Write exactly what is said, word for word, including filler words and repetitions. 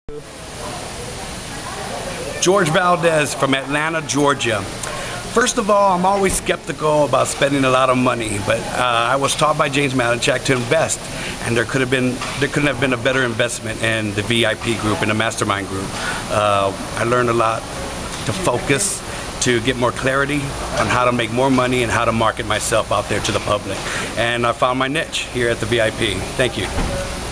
George Valdez from Atlanta, Georgia. First of all, I'm always skeptical about spending a lot of money, but uh, I was taught by James Malinchak to invest, and there could have been there couldn't have been a better investment in the V I P group, in the mastermind group. Uh, I learned a lot to focus, to get more clarity on how to make more money and how to market myself out there to the public. And I found my niche here at the V I P. Thank you.